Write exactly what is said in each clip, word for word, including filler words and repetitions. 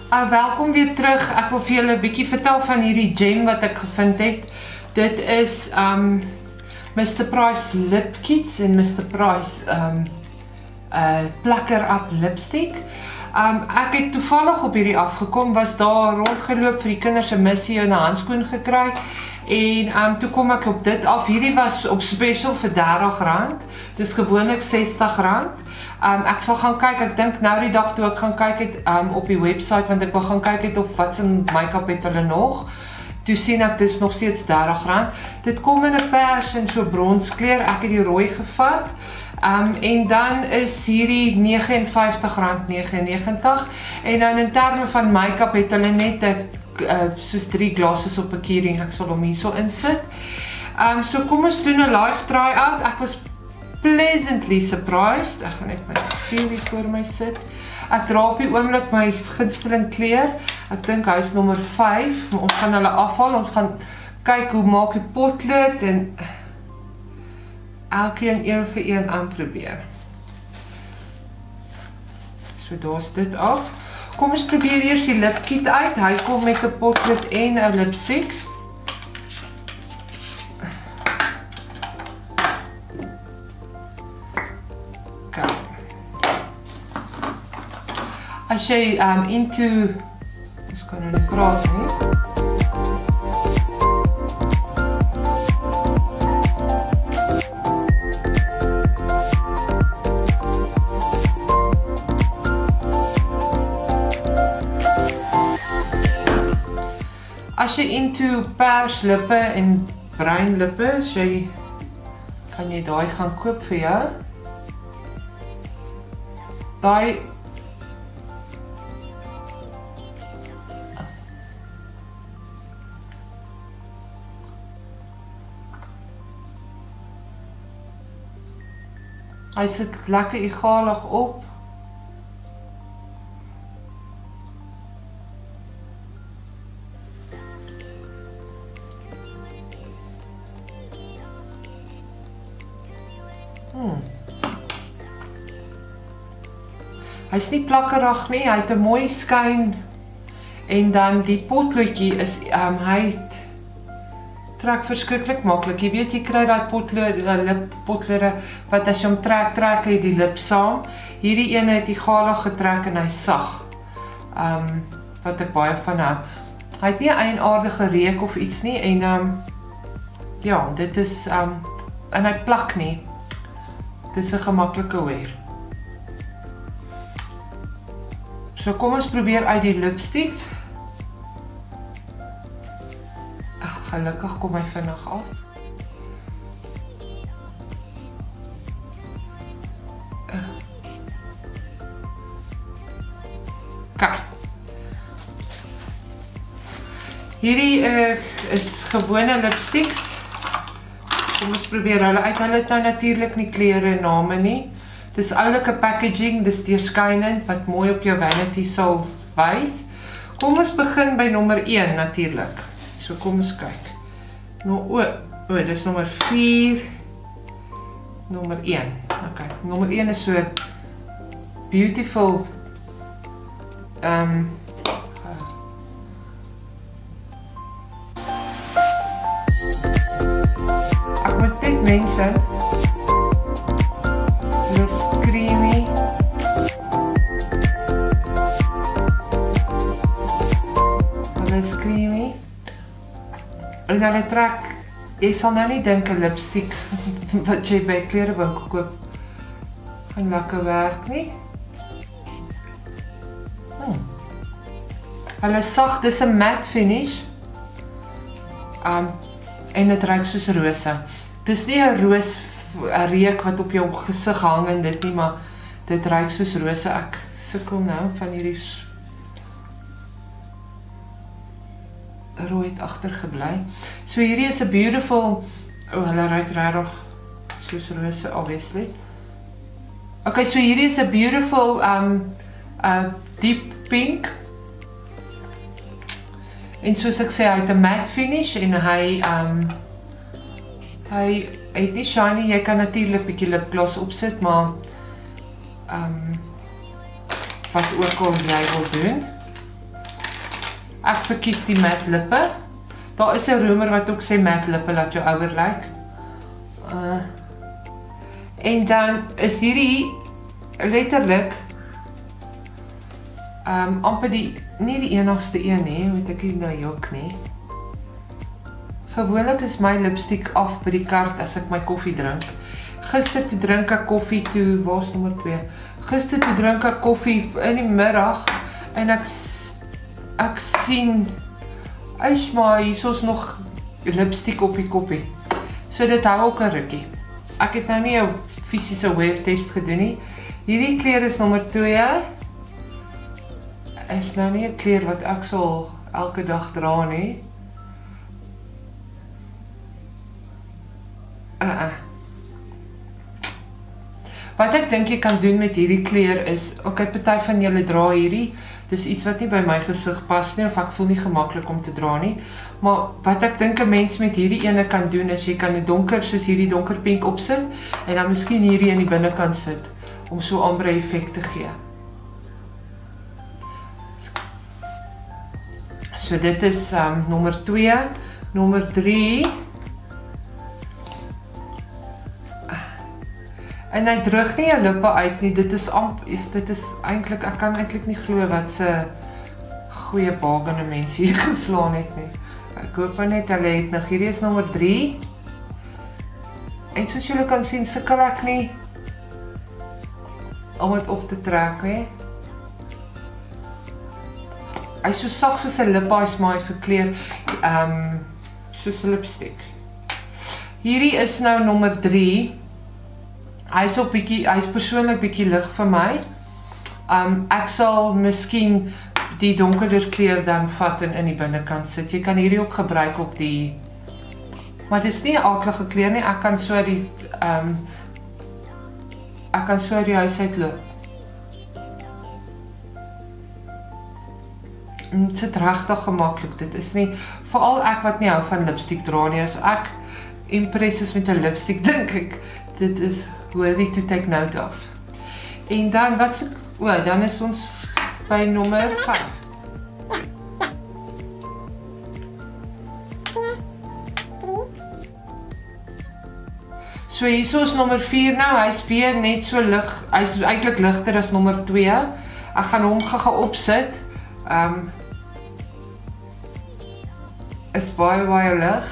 Uh, welkom weer terug. Ek wil vir julle 'n bietjie vertel van hierdie gem wat ek gevind het. Dit is um mister Price Lip Kits en mister Price um uh Plucker Up Lipstick. Um ek het toevallig op hierdie afgekom, was daar rondgeloop vir die kinders se missie en 'n handskoen gekry. En um, toe kom ek op dit af. Hierdie was op special vir dertig rand. Dis gewoonlik sestig rand. Um, ek sal gaan kyk, ek dink nou die dag toe ek gaan kyk het um, op die website, want ek wil gaan kyk het of wat in make-up het hulle nog. Toe sien ek dis nog steeds dertig rand. Dit kom in 'n pers en so bronskleur. Ek het die rooi gevat. Um, en dan is hierdie vyf negentig rand negenennegentig. En dan in terme van make-up het hulle net 'n Uh, soos drie glasses op 'n keyring. Ek sal hom hierso insit. Um, so kom ons doen 'n live try-out. Ek was pleasantly surprised. Ek gaan net my spieël hier voor my sit. Ek dra op die oomblik my gunsteling kleur. Ek dink hy is nommer vyf. Ons gaan hulle afhaal. Ons gaan kyk hoe maak die potlood en elkeen een vir een aanprobeer. So daar's dit af. Kom ons probeer eers die lipkit uit. Hy kom met 'n potlood en 'n lipstick. Kyk. As jy um, into... Ons kan nou nie praat nie. As jy into pers lippe en bruin lippe, as jy, kan jy daai gaan koop vir jou. Daai Hy sit lekker egalig op. Hmm. Hy is nie plakkerig nie, hy het 'n mooi skyn. En dan die potloodjie is um, hy trek verskriklik maklik. Jy weet jy kry daai potlood, lip potlode wat as jy hom trek, trek hy die lip saam. Hierdie ene het egalig getrek en hy sag. Um, wat ek baie van hou. Hy het nie 'n eienaardige reuk of iets nie en um, ja, dit is um, en hy plak nie. Dit is 'n gemaklike wear. So kom ons probeer uit die lipstick. Ach, gelukkig kom hy vinnig af. Kijk. Hierdie uh, is gewone lipsticks. Kom ons probeer hulle uit. Hulle het nou natuurlik nie kleure en name nie. Dis oulike packaging, dis deurskynend wat mooi op jou vanity sal wys. Kom ons begin by nommer een natuurlik. So kom ons kyk. Nou o, o, dis nommer vier. Nommer een. Okay, nommer een is so beautiful um ek moet net mention creamy. Hulle is creamy. En hulle trek, jy sal nou nie dink 'n lipstick wat jy by 'n kleurewinkel koop gaan lekker werk nie. Hmm. Hulle is sag, dis 'n matte finish. Um, en dit ruik soos rose. Dis nie 'n roos 'n reuk wat op jou gesig hang en dit nie, maar dit ruik soos rose. Ek sukkel nou van hierdie rooi het agtergebly. So hierdie is 'n beautiful, oh hulle ruik regtig soos rose obviously. Okay, so hierdie is 'n beautiful um uh deep pink. En soos ek sê, hy het 'n matte finish en hy um hy Hy het nie shiny, jy kan natuurlik 'n bietjie lipgloss opsit, maar um, wat ook al jy wil doen. Ek verkies die matte lippe. Daar is 'n rumor wat ook sê matte lippe laat jou ouer lyk. Uh, en dan is hierdie letterlik um, amper die, nie die enigste een nie, moet ek nie nou jok nie. Gewoonlik is my lipstick af by die kart as ek my koffie drink. Gister toe drink ek koffie toe, waar is nommer twee? Gister toe drink ek koffie in die middag en ek, ek sien, eish maar, hier is nog lipstick op die koppie. So dit hou ook 'n rukkie. Ek het nou nie 'n fisiese wear test gedoen nie. Hierdie kleur is nommer twee. Is nou nie 'n kleur wat ek sal elke dag dra nie. Uh-uh. Wat ek dink jy kan doen met hierdie kleur is, ok, party van julle dra hierdie, dis iets wat nie by my gesig pas nie, of ek voel nie gemaklik om te dra nie, maar wat ek dink 'n mens met hierdie ene kan doen, is jy kan 'n donker, soos hierdie donker pink opsit, en dan miskien hierdie in die binnekant sit, om so ombre effek te gee. So dit is um, nommer twee, nommer drie, en hy droog nie jou lippe uit nie, dit is amp, dit is eintlik, ek kan eintlik nie glo wat se goeie bagende mense hier geslaan het nie. Ek hoop net hulle het nog, hierdie is nommer drie. En soos julle kan sien, sukkel ek nie om het op te trek nie. Hy is so sag soos 'n lipbalm maar hy verkleur um, soos 'n lipstick. Hierdie is nou nommer drie. Hy is op bietjie, hy is persoonlik bietjie lig vir my. Um, ek sal miskien die donkerder kleur dan vat en in die binnekant sit. Jy kan hierdie ook gebruik op die, maar dit is nie 'n aaklige kleur nie. Ek kan so die, um, ek kan so die huis uit loop. Dit sit regtig gemaklik. Dit is nie, veral ek wat nie hou van lipstick dra nie. As ek impress is met 'n lipstick, dink ek, dit is worthy to take note of. En dan, wat se, o, dan is ons by nommer vyf. So hier is nommer vier nou, hy is weer net so lig, hy is eintlik ligter as nommer twee. Ek gaan hom gou opsit. Um, is baie baie lig.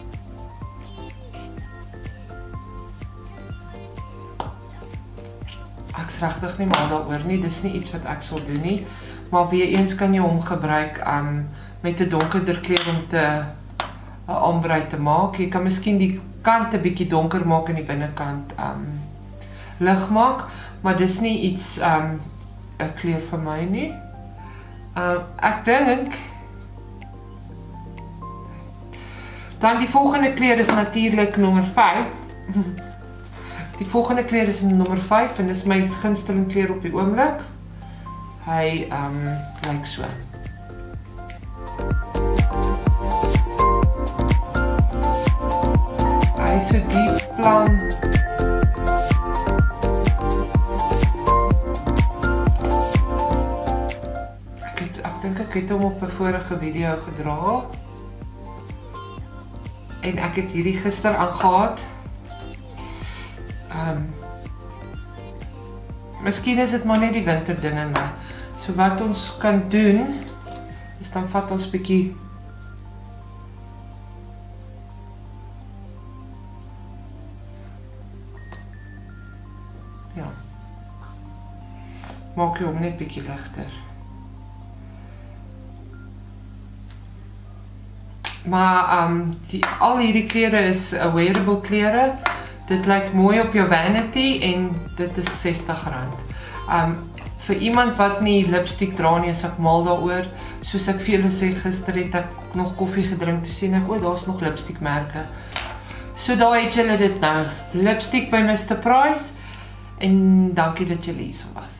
Ek is regtig nie mal daaroor nie, dis nie iets wat ek sal doen nie, maar weer eens kan jy hom gebruik um, met 'n donkerder kleur om te 'n ombre te maak. Jy kan miskien die kant 'n bietjie donker maak en die binnekant um, lig maak, maar dis nie iets 'n um, kleur vir my nie. Uh, ek dink dan die volgende kleur is natuurlik nommer vyf. Die volgende kleur is nommer vyf en dis my gunsteling kleur op die oomblik. Hy um, lyk so. Hy is so diep plan. Ek het, ek dink ek het hom op 'n vorige video gedra. En ek het hierdie gister aangehad. Um, miskien is dit maar net die winter ding in my. So wat ons kan doen, is dan vat ons bietjie ja. Maak jy hom net bietjie ligter. Maar um, die, al hierdie klere is wearable klere. Dit lyk mooi op jou vanity en dit is sestig rand. Um, vir iemand wat nie lipstick dra nie, is ek mal daaroor. Soos ek vir julle sê, gister het ek nog koffie gedrink, toe sien ek, o, daar's nog lipstick merke. So daar het julle dit nou. Lipstick by Mister Price. En dankie dat julle hier was.